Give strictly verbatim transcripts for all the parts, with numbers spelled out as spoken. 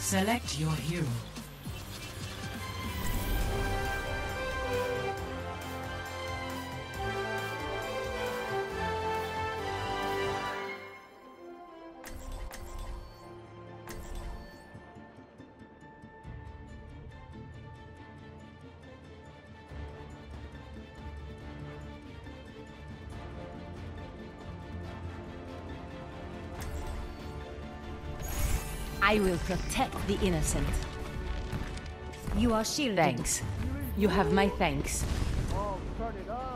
Select your hero. I will protect the innocent. You are shielded. Thanks. You have my thanks. Oh, turn it up.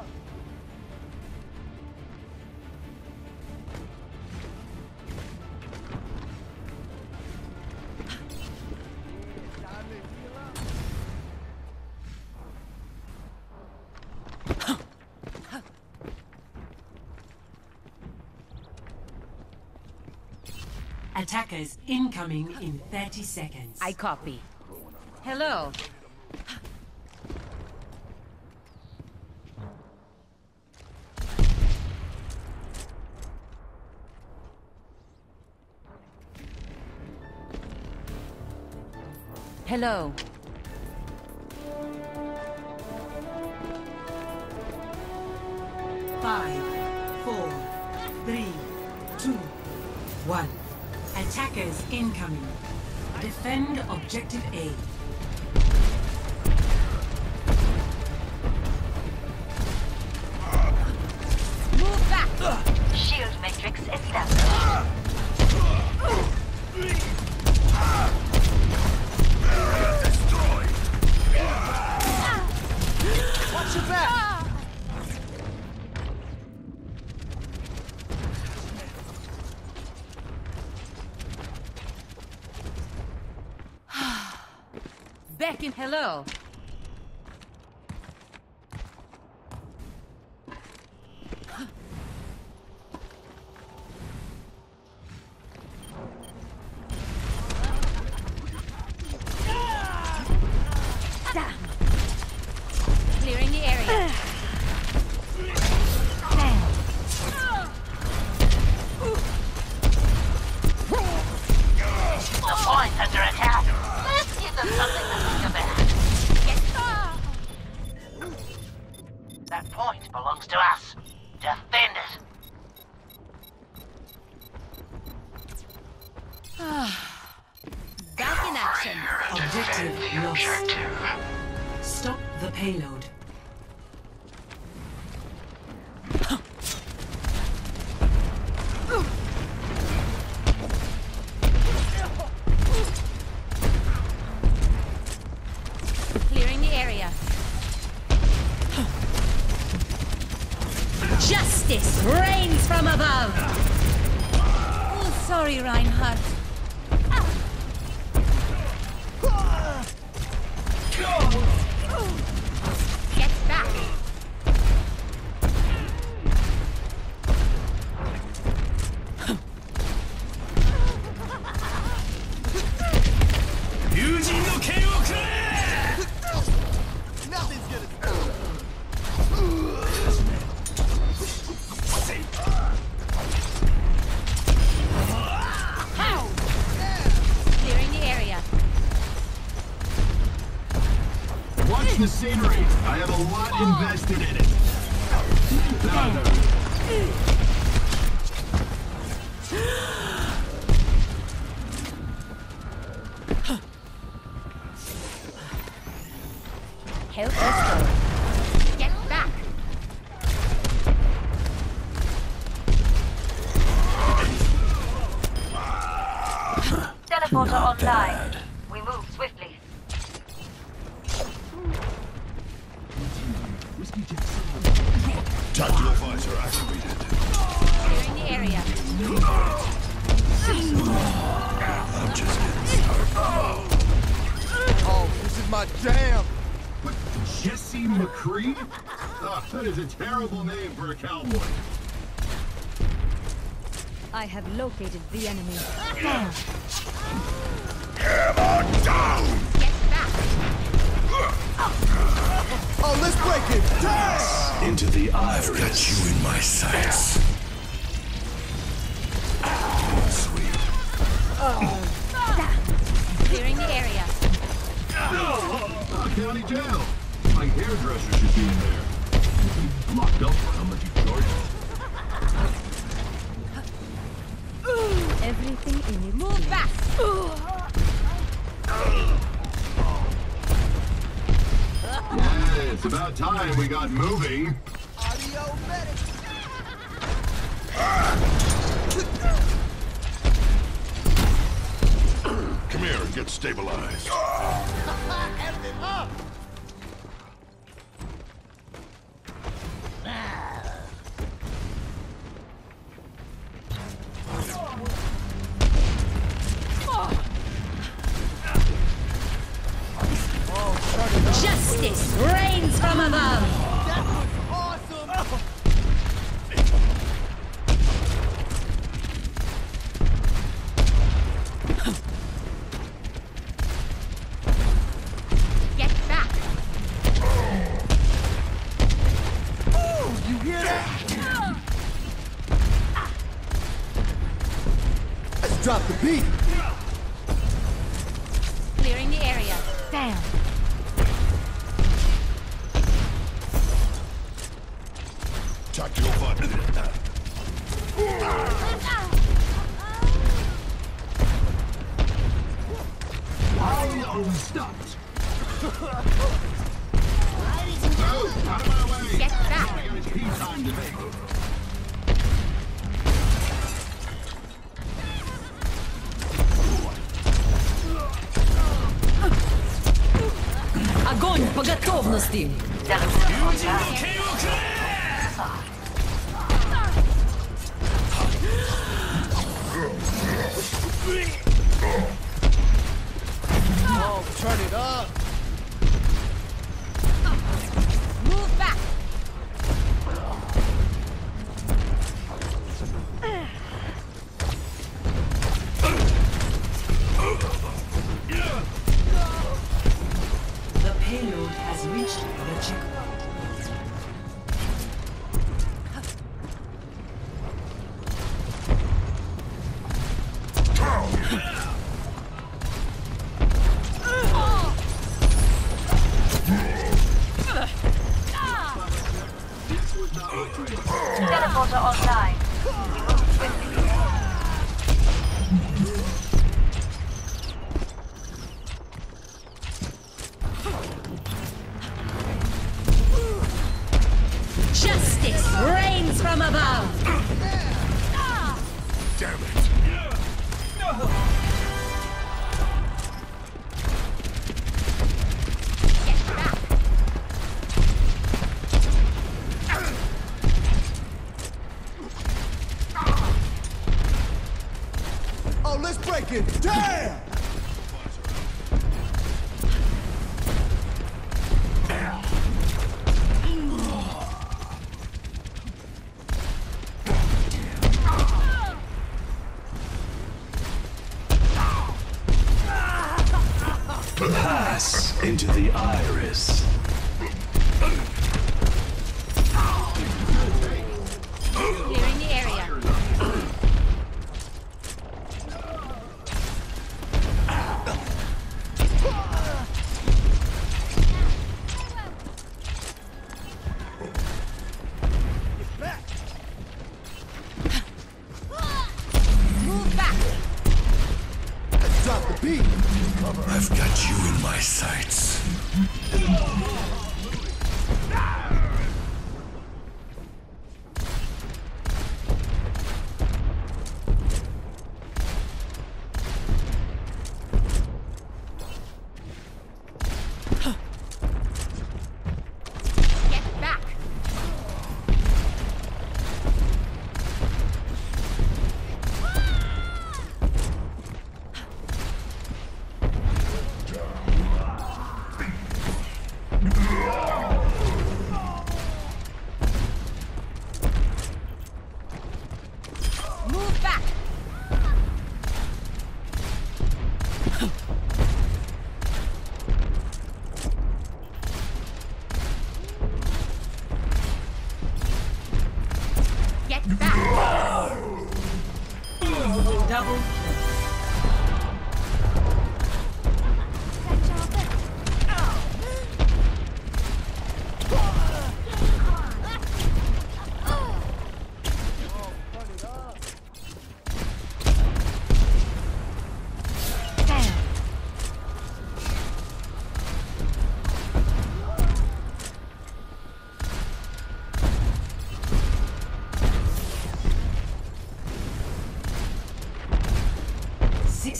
Attackers incoming in thirty seconds. I copy. Hello. Hello. Five, four, three, two, one. Attackers incoming. Defend objective A. Move back! Shield matrix established. Destroyed. Watch your back! Back in. Hello. Clearing the area. The point's under attack. Let's give them something to think about. That point belongs to us. Defend it. Back in action. Objective lost. Stop the payload. Clearing the area. Justice reigns from above. Oh, sorry, Reinhardt. Get back. Nothing's gonna... Clearing the area. Watch the scenery. I have a lot invested in it. Help us go. Get back. Teleporter online. We move swiftly. Tactical visor activated. Clearing the area. I'm just getting started. Oh, this is my jam! What, Jesse McCree? Ah, that is a terrible name for a cowboy. I have located the enemy. Hammer down! Get back. Oh, let's break it! Damn! Into the iris. I've got you in my sights. Sweet. Clearing jail. My hairdresser should be in there. He's locked up for how much he charges. Everything in it. Move back! Yeah, it's about time we got moving. Audio medic. Come here and get stabilized. Everything up. Justice reigns from above! That was awesome. Get back! Ooh, you hear that? Let's drop the beat. Clearing the area. Down. Tactical button. Why are we stopped? Move out of my way! Get back! I got a tea time to make. Огонь по готовности! Oh, turn it up. Move back! The payload has reached the checkpoint. Teleporter online. We move swiftly. Justice reigns from above! Damn it. Get back! Oh, let's break it. Damn. Pass into the iris. Clearing the area. Move back! Let's drop the beat. I've got you in my sights. Get back! Move back! Get back! Double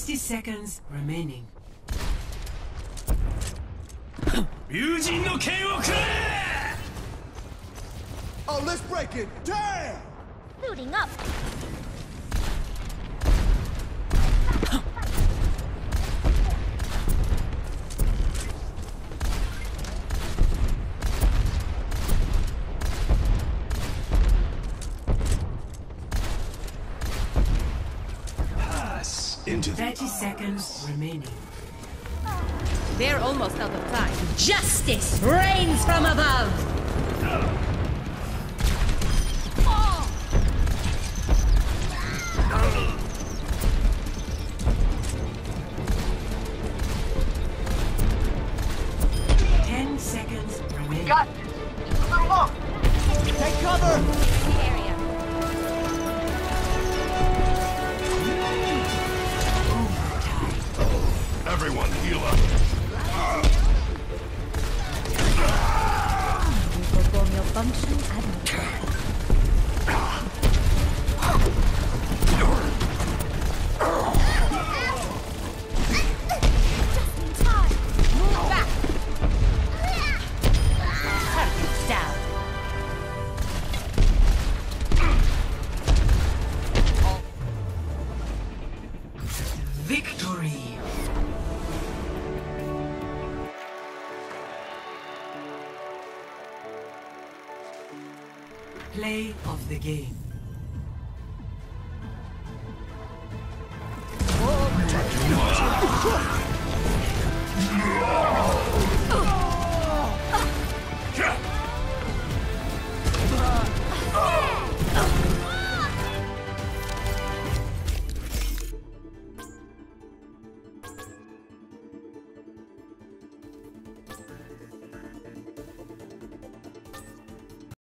sixty seconds remaining. 友人の剣をくれ Oh, let's break it. Damn! Booting up. Pass into the thirty seconds remaining. They're almost out of time. Justice reigns from above! Ten seconds remaining. Got this. Just a little more. Take cover! The area. Everyone heal up. You perform your function admirably. Move back! Target down. Victory. Play of the game.